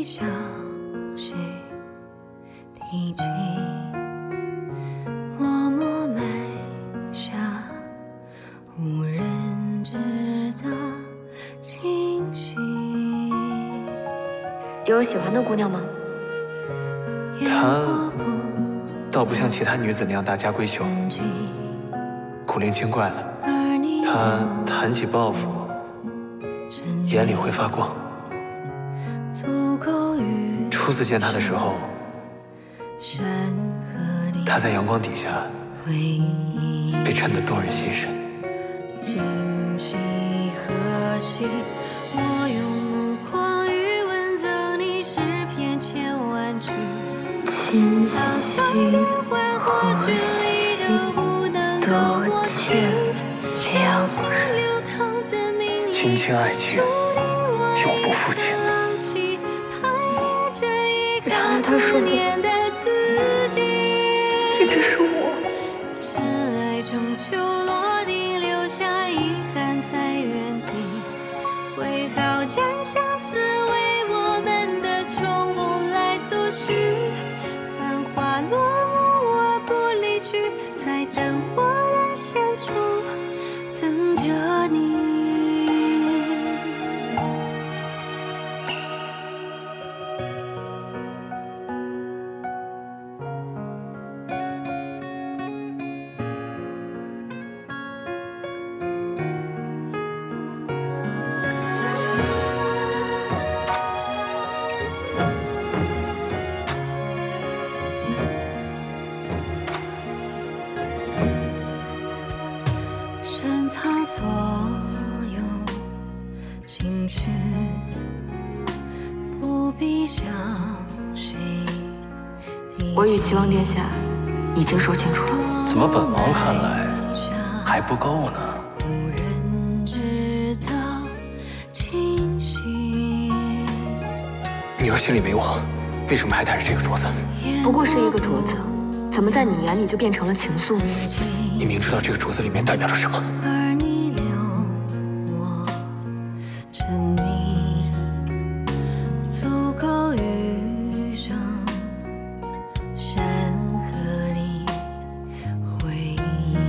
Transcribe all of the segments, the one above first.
向谁提起？默默埋下无人知的惊喜。 有喜欢的姑娘吗？ 她倒不像其他女子那样大家闺秀，古灵精怪的。她谈起抱负，眼里会发光。初次见她的时候，她在阳光底下被衬得动人心神。 今夕何夕？我用目光与吻赠你诗篇千万句。 今夕何夕得见良人？ 亲亲爱情，永不负情。 原来他说的一直是我。 尘埃终究落定，留下遗憾在原地。挥毫斩相思，为我们的重逢来作序。繁华落幕，我不离去，在灯火阑珊处等着你。深藏所有情绪，不必向谁提。 我与齐王殿下已经说清楚了。 怎么本王看来还不够呢？ 无人知道清晰。 女儿心里没我，为什么还带着这个镯子？ 不过是一个镯子，怎么在你眼里就变成了情愫呢？ 你明知道这个镯子里面代表着什么？ 而你留我沉迷，足够余生山河里回忆。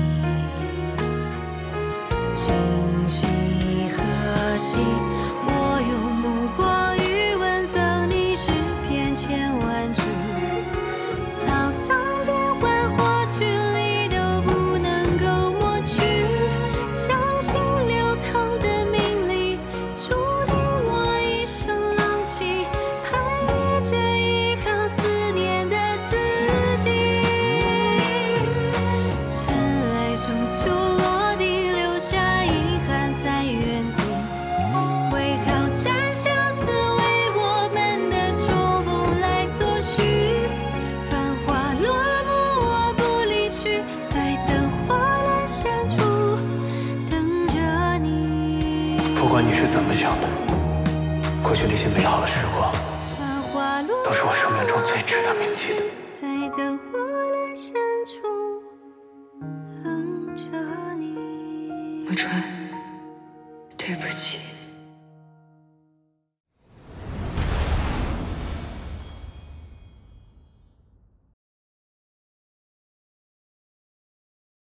今夕何夕？我用目光与吻赠你诗篇千万句。沧桑变幻，或距离都不能够抹去。将心流淌的名利，注定我一生浪迹，攀越这一行思念的字迹。尘埃终究落地，留下遗憾在原地。挥毫斩相思，为我们的重逢来作序。繁华落幕，我不离去，在灯火阑珊处等着你。 不管你是怎么想的，过去那些美好的时光， 繁华落都是我生命中最值得铭记的。 在灯火阑珊处等着你。 沐川，对不起。